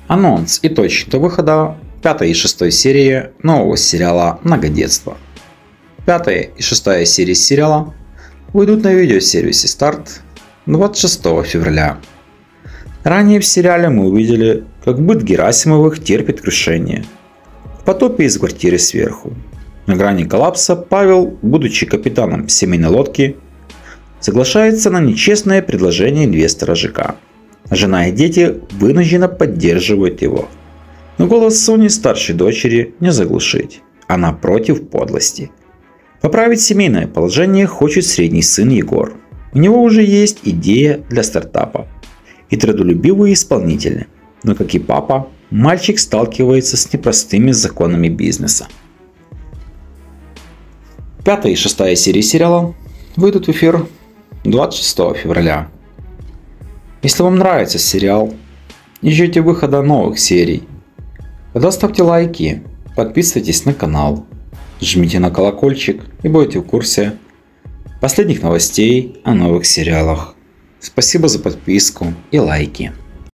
Анонс и точка выхода 5 и 6 серии нового сериала «Многодетство». 5 и 6 серии сериала выйдут на видеосервисе Старт 26 февраля. Ранее в сериале мы увидели, как быт Герасимовых терпит крушение. В потопе из квартиры сверху. На грани коллапса Павел, будучи капитаном семейной лодки, соглашается на нечестное предложение инвестора ЖК. Жена и дети вынужденно поддерживают его. Но голос Сони, старшей дочери, не заглушить. Она против подлости. Поправить семейное положение хочет средний сын Егор. У него уже есть идея для стартапа и трудолюбивые исполнители. Но как и папа, мальчик сталкивается с непростыми законами бизнеса. 5 и 6 серии сериала выйдут в эфир 26 февраля. Если вам нравится сериал и ждете выхода новых серий, тогда ставьте лайки, подписывайтесь на канал, жмите на колокольчик и будете в курсе последних новостей о новых сериалах. Спасибо за подписку и лайки.